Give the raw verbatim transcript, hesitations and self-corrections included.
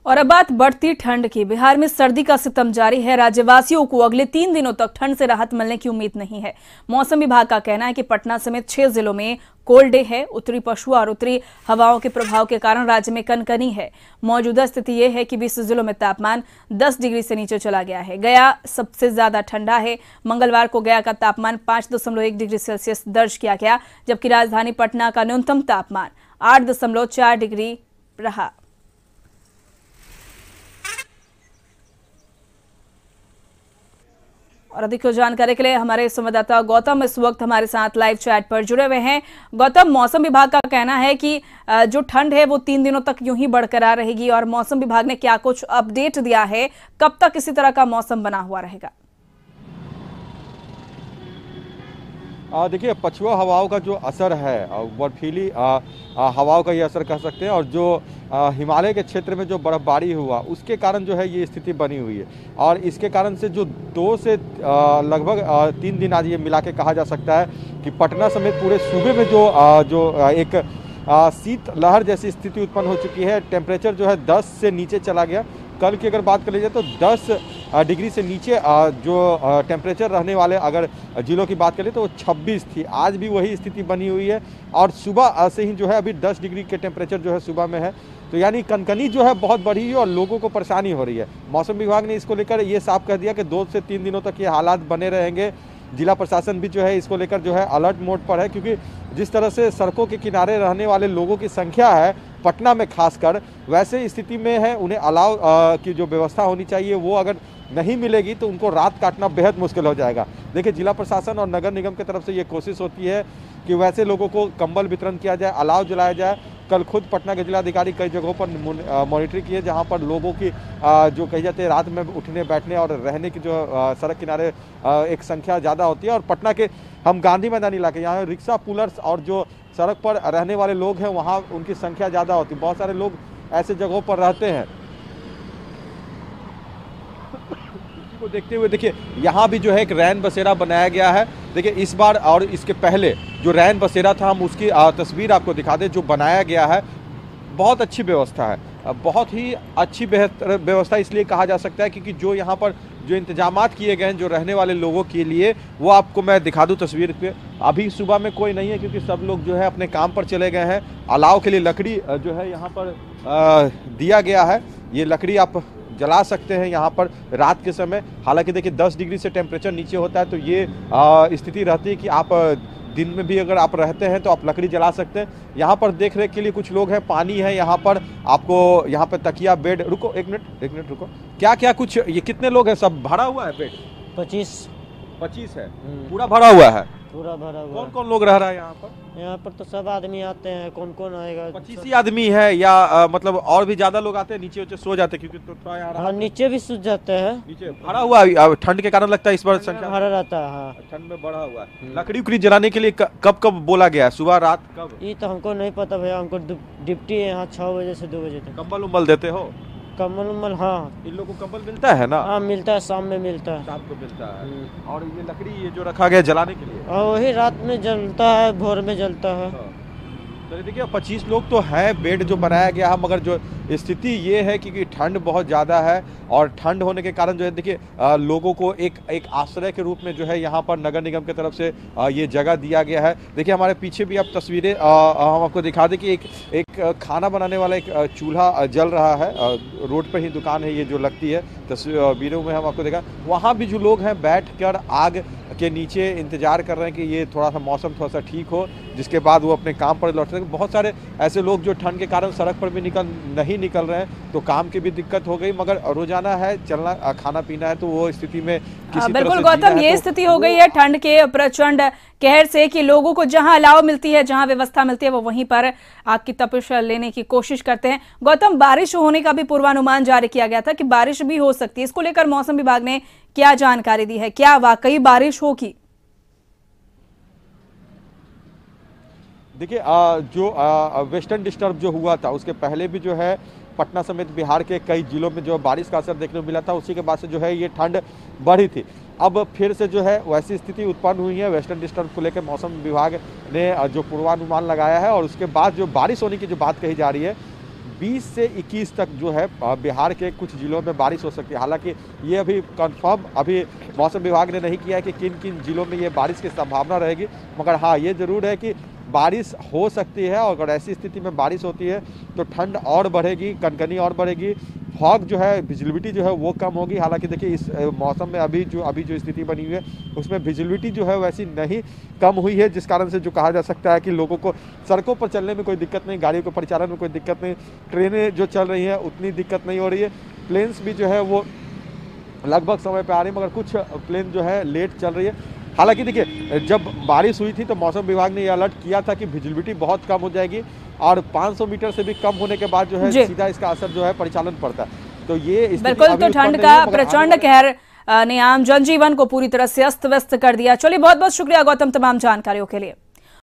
और अब बात बढ़ती ठंड की। बिहार में सर्दी का सितम जारी है। राज्यवासियों को अगले तीन दिनों तक ठंड से राहत मिलने की उम्मीद नहीं है। मौसम विभाग का कहना है कि पटना समेत छह जिलों में कोल्ड डे है। उत्तरी पछुआ और उत्तरी हवाओं के प्रभाव के कारण राज्य में कनकनी है। मौजूदा स्थिति यह है कि बीस जिलों में तापमान दस डिग्री से नीचे चला गया है। गया सबसे ज्यादा ठंडा है। मंगलवार को गया का तापमान पांच दशमलव एक डिग्री सेल्सियस दर्ज किया गया, जबकि राजधानी पटना का न्यूनतम तापमान आठ दशमलव चार डिग्री रहा। और अधिक जानकारी के लिए हमारे संवाददाता गौतम इस वक्त हमारे साथ लाइव चैट पर जुड़े हुए हैं। गौतम, मौसम विभाग का कहना है कि जो ठंड है वो तीन दिनों तक यूं ही बरकरार रहेगी, और मौसम विभाग ने क्या कुछ अपडेट दिया है, कब तक इसी तरह का मौसम बना हुआ रहेगा? देखिए, पछुआ हवाओं का जो असर है, बर्फीली हवाओं का ये असर कह सकते हैं, और जो हिमालय के क्षेत्र में जो बर्फबारी हुआ उसके कारण जो है ये स्थिति बनी हुई है। और इसके कारण से जो दो से लगभग तीन दिन आज ये मिला के कहा जा सकता है कि पटना समेत पूरे सूबे में जो जो एक शीत लहर जैसी स्थिति उत्पन्न हो चुकी है। टेम्परेचर जो है दस से नीचे चला गया। कल की अगर बात कर लीजिए तो दस डिग्री से नीचे जो टेम्परेचर रहने वाले अगर जिलों की बात करें तो वो छब्बीस थी। आज भी वही स्थिति बनी हुई है, और सुबह से ही जो है अभी दस डिग्री के टेम्परेचर जो है सुबह में है। तो यानी कनकनी जो है बहुत बढ़ी है और लोगों को परेशानी हो रही है। मौसम विभाग ने इसको लेकर ये साफ कर दिया कि दो से तीन दिनों तक ये हालात बने रहेंगे। जिला प्रशासन भी जो है इसको लेकर जो है अलर्ट मोड पर है, क्योंकि जिस तरह से सड़कों के किनारे रहने वाले लोगों की संख्या है पटना में खासकर, वैसे स्थिति में है उन्हें अलाव की जो व्यवस्था होनी चाहिए वो अगर नहीं मिलेगी तो उनको रात काटना बेहद मुश्किल हो जाएगा। देखिए, जिला प्रशासन और नगर निगम की तरफ से ये कोशिश होती है कि वैसे लोगों को कंबल वितरण किया जाए, अलाव जलाया जाए। कल खुद पटना के जिलाधिकारी कई जगहों पर मॉनिटरिंग किए जहां पर लोगों की जो कही जाती है रात में उठने बैठने और रहने की जो सड़क किनारे एक संख्या ज़्यादा होती है। और पटना के हम गांधी मैदान इलाके, यहाँ रिक्शा पुलर्स और जो सड़क पर रहने वाले लोग हैं वहाँ उनकी संख्या ज़्यादा होती है। बहुत सारे लोग ऐसे जगहों पर रहते हैं। इसी को देखते हुए देखिए यहाँ भी जो है एक रैन बसेरा बनाया गया है। देखिए इस बार और इसके पहले जो रैन बसेरा था, हम उसकी तस्वीर आपको दिखा दें। जो बनाया गया है बहुत अच्छी व्यवस्था है, बहुत ही अच्छी बेहतर व्यवस्था इसलिए कहा जा सकता है क्योंकि जो यहाँ पर जो इंतजामात किए गए हैं जो रहने वाले लोगों के लिए, वो आपको मैं दिखा दूं तस्वीर पे। अभी सुबह में कोई नहीं है क्योंकि सब लोग जो है अपने काम पर चले गए हैं। अलाव के लिए लकड़ी जो है यहाँ पर आ, दिया गया है। ये लकड़ी आप जला सकते हैं यहाँ पर रात के समय। हालांकि देखिए दस डिग्री से टेम्परेचर नीचे होता है तो ये स्थिति रहती है कि आप दिन में भी अगर आप रहते हैं तो आप लकड़ी जला सकते हैं। यहाँ पर देख रेख के लिए कुछ लोग हैं, पानी है यहाँ पर, आपको यहाँ पर तकिया बेड। रुको एक मिनट एक मिनट रुको, क्या क्या कुछ ये कितने लोग हैं? सब भरा हुआ है बेड? पच्चीस पच्चीस है, पूरा भरा हुआ है। पूरा भरा हुआ। कौन कौन लोग रह रहा है यहाँ पर? यहाँ पर तो सब आदमी आते हैं। कौन कौन आएगा? पच्चीस ही आदमी है या आ, मतलब और भी ज्यादा लोग आते हैं? नीचे नीचे सो जाते हैं क्योंकि तो थोड़ा यहाँ हाँ, नीचे भी सूझ जाते हैं। नीचे भरा हुआ है, ठंड के कारण लगता है इस बार संख्या भरा रहता है। हाँ, ठंड में बढ़ा हुआ है। लकड़ी उकड़ी जलाने के लिए कब कब बोला गया है? सुबह रात कब? ये तो हमको नहीं पता भैया, हमको ड्यूटी है यहाँ छह बजे से दो बजे तक। कंबल उम्बल देते हो? कम्बल उम्बल हाँ, इन लोगों को कंबल मिलता है ना? हाँ मिलता है, शाम में मिलता है। शाम को मिलता है। और ये लकड़ी ये जो रखा गया जलाने के लिए, और वही रात में जलता है, भोर में जलता है। तो देखिए पच्चीस लोग तो हैं, बेड जो बनाया गया है, मगर जो स्थिति ये है कि ठंड बहुत ज़्यादा है। और ठंड होने के कारण जो है देखिए लोगों को एक एक आश्रय के रूप में जो है यहाँ पर नगर निगम की तरफ से आ, ये जगह दिया गया है। देखिए हमारे पीछे भी आप तस्वीरें हम आपको दिखा दें कि एक एक खाना बनाने वाला एक चूल्हा जल रहा है। आ, रोड पर ही दुकान है ये जो लगती है, तस्वीरों में हम आपको देखा। वहाँ भी जो लोग हैं बैठ कर आग के नीचे इंतजार कर रहे हैं कि ये थोड़ा सा मौसम थोड़ा सा ठीक हो, जिसके बाद वो अपने काम पर लौट सकें। बहुत सारे ऐसे लोग जो ठंड के कारण सड़क पर भी निकल नहीं निकल रहे हैं, तो काम की भी दिक्कत हो गई, मगर रोजाना है चलना खाना पीना है तो वो स्थिति में किसी बिल्कुल गौतम, ये स्थिति हो गई है ठंड के प्रचंड कहर से कि लोगों को जहां अलाव मिलती है, जहां व्यवस्था मिलती है, वो वहीं पर आग की तपिश लेने की कोशिश करते हैं। गौतम, बारिश होने का भी पूर्वानुमान जारी किया गया था कि बारिश भी हो सकती है। इसको लेकर मौसम विभाग ने क्या जानकारी दी है? क्या वाकई बारिश होगी? देखिए जो वेस्टर्न डिस्टर्ब जो हुआ था उसके पहले भी जो है पटना समेत बिहार के कई जिलों में जो बारिश का असर देखने को मिला था, उसी के बाद से जो है ये ठंड बढ़ी थी। अब फिर से जो है वैसी स्थिति उत्पन्न हुई है। वेस्टर्न डिस्टर्ब को लेकर मौसम विभाग ने जो पूर्वानुमान लगाया है और उसके बाद जो बारिश होने की जो बात कही जा रही है, बीस से इक्कीस तक जो है आ, बिहार के कुछ जिलों में बारिश हो सकती है। हालांकि ये अभी कंफर्म अभी मौसम विभाग ने नहीं किया है कि किन किन जिलों में ये बारिश की संभावना रहेगी, मगर हाँ ये ज़रूर है कि बारिश हो सकती है। और अगर ऐसी स्थिति में बारिश होती है तो ठंड और बढ़ेगी, कनकनी और बढ़ेगी, फॉग जो है, विजिबिलिटी जो है वो कम होगी। हालांकि देखिए इस मौसम में अभी जो अभी जो स्थिति बनी हुई है उसमें विजिबिलिटी जो है वैसी नहीं कम हुई है, जिस कारण से जो कहा जा सकता है कि लोगों को सड़कों पर चलने में कोई दिक्कत नहीं, गाड़ियों के परिचालन में कोई दिक्कत नहीं, ट्रेनें जो चल रही हैं उतनी दिक्कत नहीं हो रही है, प्लेन्स भी जो है वो लगभग समय पे आ रही है, मगर कुछ प्लेन जो है लेट चल रही है। हालांकि देखिए जब बारिश हुई थी तो मौसम विभाग ने ये अलर्ट किया था कि विजिबिलिटी बहुत कम हो जाएगी और पाँच सौ मीटर से भी कम होने के बाद जो है सीधा इसका असर जो है परिचालन पड़ता है। तो ये बिल्कुल, तो ठंड का प्रचंड कहर ने आम जनजीवन को पूरी तरह से अस्त व्यस्त कर दिया। चलिए, बहुत बहुत शुक्रिया गौतम तमाम जानकारियों के लिए।